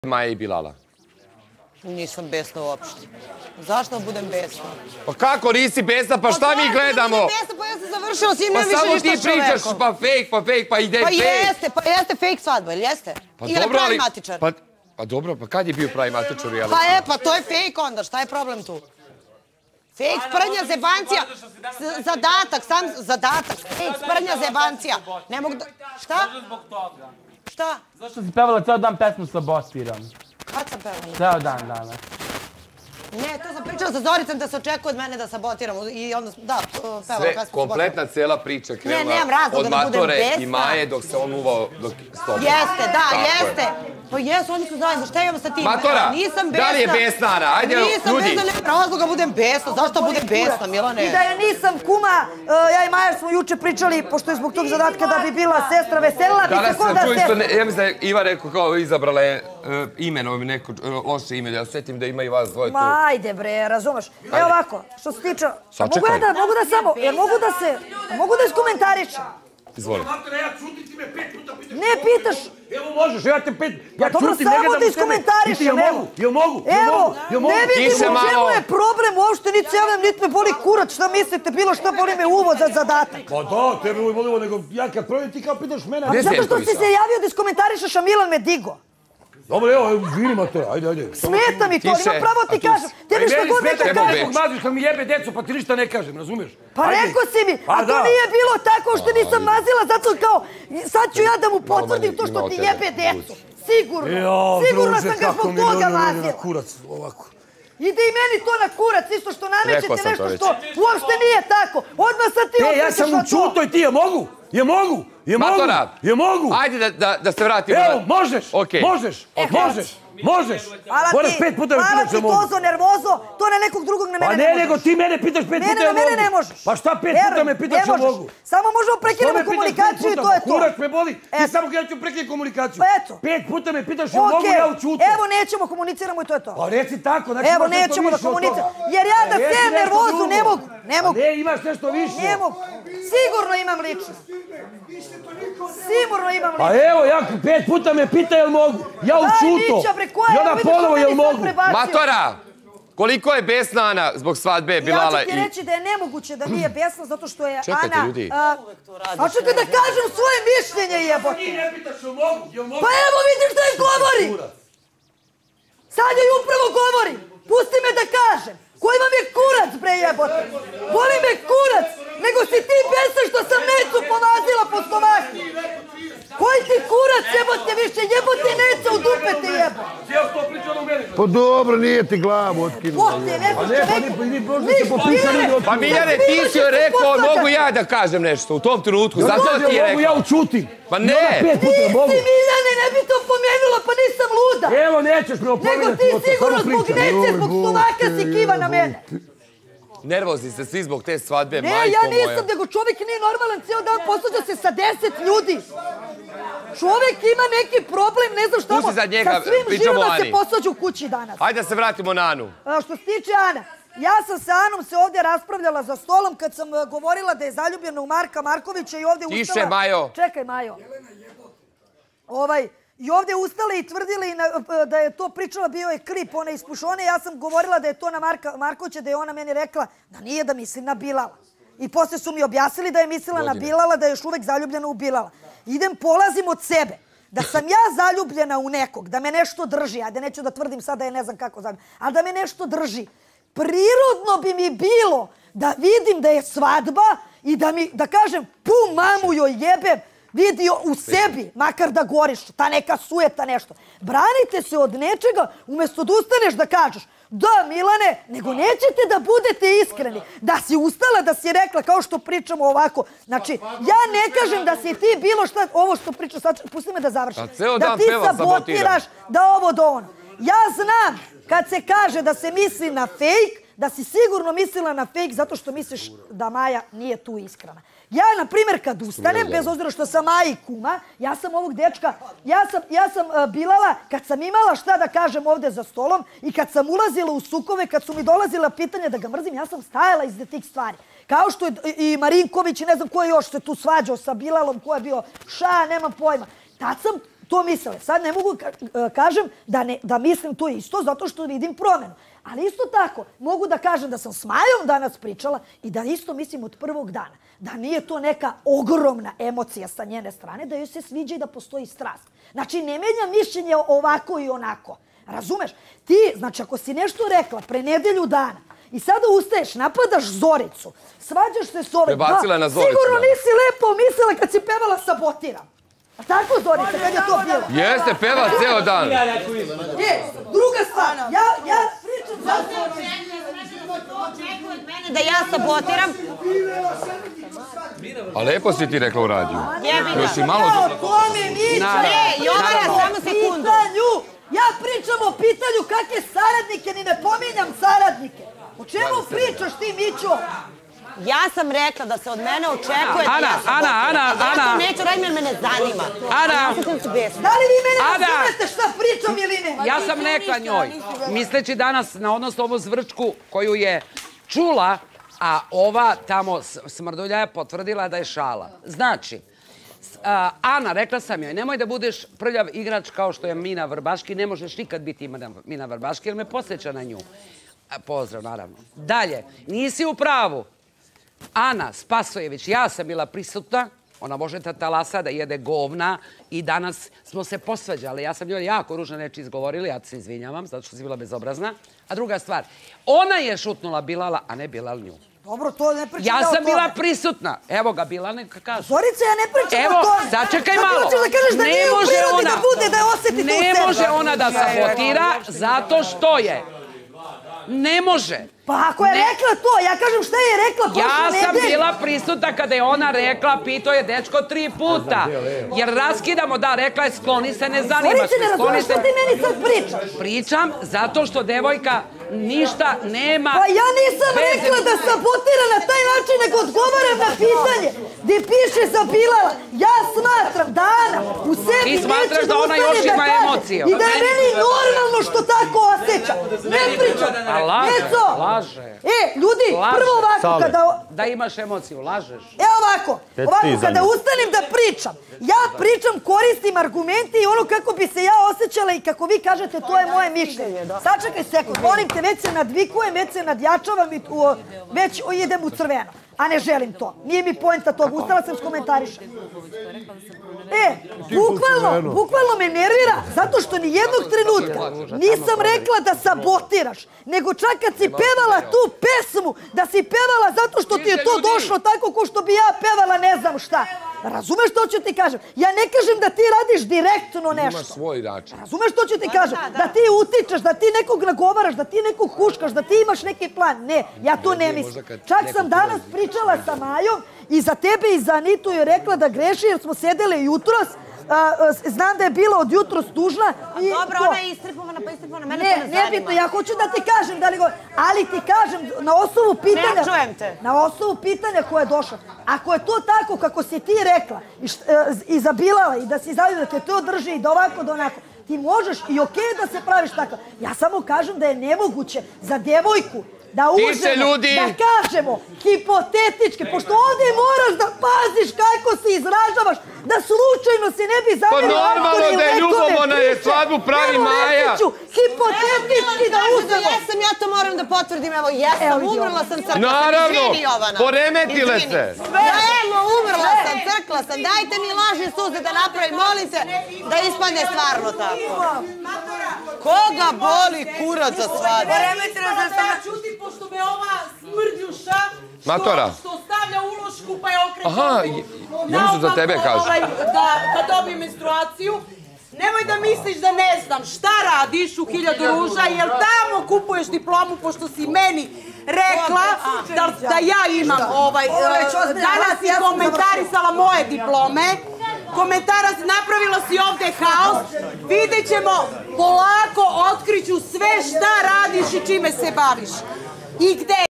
Maja i Bilala? Nisam besna uopšte. Zašto budem besna? Pa kako nisi besna? Pa šta mi gledamo? Pa besna, pa ja sam završila s njim, nema više Pa samo ništa ti pričaš, pa fake, pa ide fake. Pa jeste fake svadba, ili jeste? Ili pravi matičar? Pa dobro, pa kad je bio pravi matičar u reality? Pa to je fake onda, šta je problem tu? Fake, sprdnja, zebancija, zadatak, sam zadatak, fake, sprdnja, zebancija. Ne mogu da... Šta? Šta? Zašto si pevala ceo dan pesmu sa Bospirom? Kad sam pevala? Ceo dan danas. Ne, to sam pričala sa Zoricom da se očekuje od mene da sabotiram i onda, da, pevala pesmu sa Bospirom. Kompletna cijela priča krenula od Matore i Maje dok se on uvao s tobom. Jeste, da, jeste. Pa jesu, oni su zajedno, šta imamo sa tim? Matora, da li je besna, Ana? Ajde, ljudi. Nisam besna, nema razloga budem besna. Zašto budem besna, Milane? I da ja nisam kuma, ja i Maja smo juče pričali, pošto je zbog tog zadatka da bi bila sestra, veselila bi se kod da se... Ja mislim da je Iva rekao kao izabrala je imenom neko loše ime, ja setim da ima i vas dvoje tu. Ma ajde bre, razumeš. Evo ovako, što se tiče... Mogu da samo, jer mogu da iskomentarišem. Izvoli. Ja čutim, ti me 5 puta pitaš. Ne pitaš. Evo možeš, ja te 5... Ja dobro, samo da iskomentarišem, evo. Jel mogu? Evo, ne vidim u čemu je problem, uopšte niti se javljam, niti me boli kurac, šta mislite, bilo šta boli me uvod za zadatak. Pa da, tebe volimo, nego ja kad pravim ti kao pitaš mene... Zato što si se javio da iskomentarišeš, a Milan me digo. Dobro, evo, vini Matore, ajde. Smeta mi to, ima pravo ti kažem. Tebi šta god neka kažem. Maziš kad mi jebe deco, pa ti ništa ne kažem, razumiješ? Pa rekao si mi, a to nije bilo tako što nisam mazila, zato kao, sad ću ja da mu potvrdim to što ti jebe deco. Sigurno sam ga zbog toga mazila. Kurac, ovako. Ide i meni to na kurac, isto što namećete nešto što uopšte nije tako. Odmah sad ti okrećeš na to. Ja sam u čuto i ti, je mogu? Matora, je mogu? ajde da se vratimo. Evo, možeš. Moraš 5 puta me pitaš da mogu. Hvala ti, Tozo, nervozo, to na nekog drugog na mene ne možeš. Pa ne, nego ti mene pitaš 5 puta ja mogu. Mene ne možeš. Pa šta 5 puta me pitaš da mogu? Samo možemo prekinemo komunikaciju i to je to. Kurac me boli, ti samo kada ću prekinuti komunikaciju. Pa eto. 5 puta me pitaš da mogu, ja u čutu. Evo nećemo, komuniciramo i to je to. Pa reci tako, znači evo nećemo da komuniciramo. Jer ja da sejem nervozu ne mogu. Ne, imaš nešto više. Ne mogu. Sigurno imam ličnost. Sigurno imam ličnost. Pa evo, 5 puta me pita jel mogu. Ja u čutu. I onda ponovo jel mogu. Matora, koliko je besna Ana zbog svadbe Bilala i... Ja ću ti reći da je nemoguće da nije besna zato što je Ana... Čekajte, ljudi. A čekaj da kažem svoje mišljenje, jebote. Ti ne pitaš jel mogu, Pa evo vidiš što je govori. Sad je upravo govori. Pusti me da kažem. Koji vam je kurac, bre jebote? Boli me kurac, nego si ti besna što sam Necu pomazila po stomaku. Koji ti kurac jebote više, jebote Neca u dupe te jebote. Cijel to priča ono meni. Pa dobro, nije ti glavu otkinuo. Pa Miljane, ti si joj rekao, mogu ja da kažem nešto u tom trenutku, zato ti je rekao. Mogu ja učutim. Pa ne. Nisi Miljane, ne bi to pomenula, pa nisam luda. Evo, nećeš me opomenuti. Nego ti sigurno zbog Nece, zbog stomaka si kiva na mene. Nervozni ste svi zbog te svadbe, majko moja. Ne, ja nisam, nego čovjek nije normalan, cijel dan posvađa se sa 10 ljudi. Čovjek ima neki problem, ne znam šta mu, sa svim živima se posvađa u kući danas. Ajde da se vratimo na Anu. Što se tiče Ana, ja sam sa Anom se ovdje raspravljala za stolom kad sam govorila da je zaljubljena u Marka Markovića i ovdje ustala... Tiše, Majo. Čekaj, Majo. I ovdje ustale i tvrdili da je to pričala, bio je klip, ona iz Pušone. Ja sam govorila da je to na Marka Markovića, da je ona meni rekla da nije, da misli na Bilala. I poslije su mi objasnili da je mislila na Bilala, da je još uvek zaljubljena u Bilala. Polazim od sebe. Da sam ja zaljubljena u nekog, da me nešto drži, ajde neću da tvrdim sad da je ne znam kako zaljubljena, ali da me nešto drži. Prirodno bi mi bilo da vidim da je svadba i da kažem pu mamu joj jebem, vidio u sebi, makar da goriš, ta neka sujeta nešto. Branite se od nečega, umjesto da ustaneš da kažeš da, Milane, nego nećete da budete iskreni. Da si ustala, da si rekla, kao što pričamo ovako. Znači, ja ne kažem da si ti bilo šta, ovo što pričam, sad pusti me da završim. Da ti sabotiraš, da ovo do ono. Ja znam, kad se kaže da se misli na fejk, da si sigurno mislila na fejk zato što misliš da Maja nije tu iskrena. Ja, na primjer, kad ustanem, bez obzira što sam Maji kuma, ja sam ovog dečka, ja sam Bilala, kad sam imala šta da kažem ovdje za stolom i kad sam ulazila u sukove, kad su mi dolazila pitanja da ga mrzim, ja sam stajala iza tih stvari. Kao što je i Marinković i ne znam ko je još se tu svađao sa Bilalom, ko je bio nemam pojma. Tad sam to mislile. Sad ne mogu kažem da mislim to isto zato što vidim promenu. Ali isto tako mogu da kažem da sam s Majom danas pričala i da isto mislim od prvog dana. Da nije to neka ogromna emocija sa njene strane, da joj se sviđa i da postoji strast. Znači, ne menja mišljenje ovako i onako. Razumeš? Ti, znači, ako si nešto rekla pre nedelju dana i sada ustaješ, napadaš Zoricu, svađaš se s ovim... Prebacila je na Zoricu. Sigurno nisi lepo mislila kad si pevala Sabotiram. A tako, Zorica, kad je to bilo? Jeste, peva ceo dan. Druga stvar, ja pričam zato... Da ja sabotiram. A lepo si ti rekla u radiju. Jebina. Još i malo... Jovana, samo sekundu. Ja pričam o pitanju kakve saradnike, ni ne pominjam saradnike. O čemu pričaš ti, Mićo? Ja sam rekla da se od mene očekuje da ja sabotiram. Ana. Ja to neću raditi jer me ne zanima. Ana. Da li vi mene razumete šta pričam ili ne? Ja sam rekla njoj, misleći danas na odnosno ovu zvrčku koju je čula, a ova tamo smrdulja je potvrdila da je šala. Znači, Ana, rekla sam joj, nemoj da budeš prljav igrač kao što je Mina Vrbaški, ne možeš nikad biti Mina Vrbaški jer me podsjeća na nju. Pozdrav, naravno. Dalje, nisi u pravu. Ana Spasojević, ja sam bila prisutna, ona može talasa da jede govna i danas smo se posvađali. Ja sam njoj jako ružne reči izgovorila, ja se izvinjavam, zato što si bila bezobrazna. A druga stvar, ona je šutnula Bilala, a ne Bilal nju. Dobro, to ne pričam ja o tome. Ja sam bila prisutna. Evo ga, Bilal neka kaže. Zorica, ja ne pričam evo, o tome. Sačekaj malo. Kako hoćeš da kažeš da nije u prirodi da bude, da je osjeti to u sebi? Ne može ona da sabotira zato što je. Ne može. Pa ako je rekla to, ja kažem šta je rekla prošle nedelje. Ja sam bila prisutna kada je ona rekla, pitao je dečko 3 puta. Jer raskidamo, da, rekla je skloni se, ne zanimaš. Zorice, ne razumeš što ti meni sad pričaš? Pričam zato što devojka ništa nema. Pa ja nisam rekla da sabotira na taj način, nego odgovaram na pitanje. Gdje piše za Bilala. Ja smatram da Ana u sebi ti smatraš da ona još ima emocije. I da je meni normalno što tako osjeća. Ne pričam. A laže. Ljudi, prvo ovako kada... Da imaš emociju, lažeš. Ovako kada ustanem da pričam, ja pričam, koristim argumente i ono kako bi se ja osjećala i kako vi kažete, to je moje mišljenje. Sačekaj sekund, molim te, već se nadvikujem, već se nadjačavam, već idem u crveno. A ne želim to. Nije mi poenta toga. Ustala sam s komentarišem. Bukvalno me nervira zato što ni jednog trenutka nisam rekla da sabotiraš. Nego čak kad si pevala tu pesmu, da si pevala zato što ti je to došlo tako ko što bi ja pevala ne znam šta. Razumeš što ću ti kažem? Ja ne kažem da ti radiš direktno nešto. Imaš svoj način. Razumeš što ću ti kažem? Da ti utičeš, da ti nekog nagovaraš, da ti nekog huškaš, da ti imaš neki plan. Ne, ja to ne mislim. Čak sam danas pričala sa Majom i za tebe i za Anitu je rekla da greši jer smo sedele jutros. Znam da je bila od jutros tužna. Dobro, ona je istripovana, pa istripovana. Mene to ne zanima. Ne, nebitno, ja hoću da ti kažem, ali ti kažem na osnovu pitanja... Ne čujem te. Na osnovu pitanja koje je došlo. Ako je to tako kako si ti rekla i za Bilala i da si zavio da te to drži i da ovako da onako, ti možeš i okej da se praviš tako. Ja samo kažem da je nemoguće za devojku da uzmemo, da kažemo, hipotetički, pošto ovdje moraš da paziš kako se izražavaš, da slučajno se ne bi zamjerila. Pa normalno da je ljubomorna je svadbu pravi Maja. Hipotetički da uzmemo. Ja to moram da potvrdim, evo, jesam, umrla sam, crkla sam. Naravno, poremetile se. Evo, umrla sam, crkla sam, dajte mi lažne suze da napravim, molim se, da ispadne stvarno tako. Koga boli kurac za svadbu? Poremetila sam ja čuti, pošto me ova smrdljuša što stavlja ulošku pa je okreće. Aha, ja mislim za tebe kažu. Da dobijem menstruaciju. Nemoj da misliš da ne znam šta radiš u 1000 ruža, jel tamo kupuješ diplomu pošto si meni rekla da ja imam danas si komentarisala moje diplome. Napravila si ovdje haos, vidjet ćemo, polako otkriću sve šta radiš i čime se baviš. I gde